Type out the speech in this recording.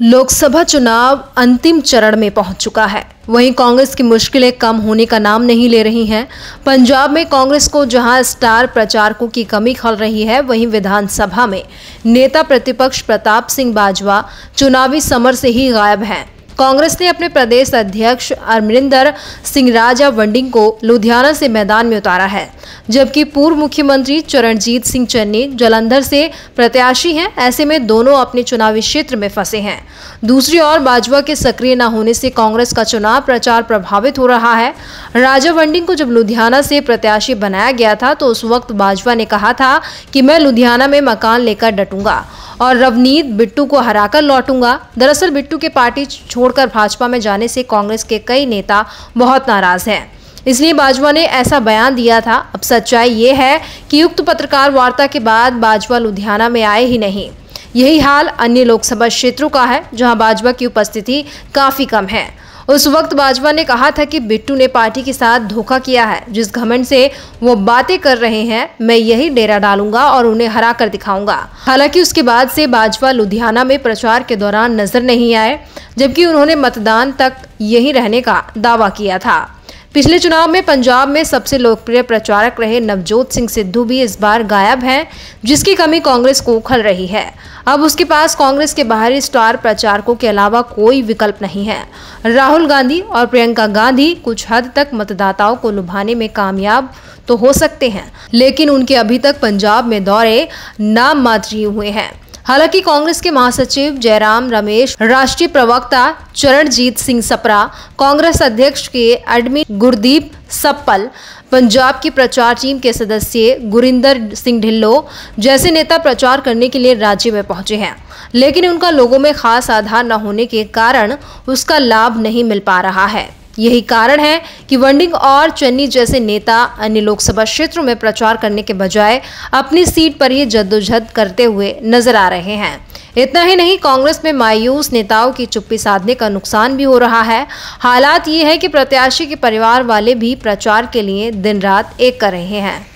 लोकसभा चुनाव अंतिम चरण में पहुंच चुका है। वहीं कांग्रेस की मुश्किलें कम होने का नाम नहीं ले रही हैं। पंजाब में कांग्रेस को जहां स्टार प्रचारकों की कमी खल रही है, वहीं विधानसभा में नेता प्रतिपक्ष प्रताप सिंह बाजवा चुनावी समर से ही गायब हैं। कांग्रेस ने अपने प्रदेश अध्यक्ष अमरिंदर सिंह राजा वंडिंग को लुधियाना से मैदान में उतारा है, जबकि पूर्व मुख्यमंत्री चरणजीत सिंह चन्नी जालंधर से प्रत्याशी हैं। ऐसे में दोनों अपने चुनावी क्षेत्र में फंसे हैं। दूसरी ओर बाजवा के सक्रिय न होने से कांग्रेस का चुनाव प्रचार प्रभावित हो रहा है। राजा वंडिंग को जब लुधियाना से प्रत्याशी बनाया गया था तो उस वक्त बाजवा ने कहा था कि मैं लुधियाना में मकान लेकर डटूंगा और रवनीत बिट्टू को हराकर लौटूंगा। दरअसल बिट्टू के पार्टी छोड़कर भाजपा में जाने से कांग्रेस के कई नेता बहुत नाराज हैं, इसलिए बाजवा ने ऐसा बयान दिया था। अब सच्चाई ये है कि उक्त पत्रकार वार्ता के बाद बाजवा लुधियाना में आए ही नहीं। यही हाल अन्य लोकसभा क्षेत्रों का है, जहां बाजवा की उपस्थिति काफी कम है। उस वक्त बाजवा ने कहा था कि बिट्टू ने पार्टी के साथ धोखा किया है। जिस घमंड से वो बातें कर रहे हैं, मैं यही डेरा डालूंगा और उन्हें हरा कर दिखाऊंगा। हालांकि उसके बाद से बाजवा लुधियाना में प्रचार के दौरान नजर नहीं आए, जबकि उन्होंने मतदान तक यहीं रहने का दावा किया था। पिछले चुनाव में पंजाब में सबसे लोकप्रिय प्रचारक रहे नवजोत सिंह सिद्धू भी इस बार गायब हैं, जिसकी कमी कांग्रेस को खल रही है। अब उसके पास कांग्रेस के बाहरी स्टार प्रचारकों के अलावा कोई विकल्प नहीं है। राहुल गांधी और प्रियंका गांधी कुछ हद तक मतदाताओं को लुभाने में कामयाब तो हो सकते हैं, लेकिन उनके अभी तक पंजाब में दौरे नाम मात्र ही हुए हैं। हालांकि कांग्रेस के महासचिव जयराम रमेश, राष्ट्रीय प्रवक्ता चरणजीत सिंह सप्रा, कांग्रेस अध्यक्ष के एडमिन गुरदीप सप्पल, पंजाब की प्रचार टीम के सदस्य गुरिंदर सिंह ढिल्लो जैसे नेता प्रचार करने के लिए राज्य में पहुंचे हैं, लेकिन उनका लोगों में खास आधार न होने के कारण उसका लाभ नहीं मिल पा रहा है। यही कारण है कि वंडिंग और चन्नी जैसे नेता अन्य लोकसभा क्षेत्रों में प्रचार करने के बजाय अपनी सीट पर ही जद्दोजहद करते हुए नजर आ रहे हैं। इतना ही नहीं, कांग्रेस में मायूस नेताओं की चुप्पी साधने का नुकसान भी हो रहा है। हालात ये है कि प्रत्याशी के परिवार वाले भी प्रचार के लिए दिन रात एक कर रहे हैं।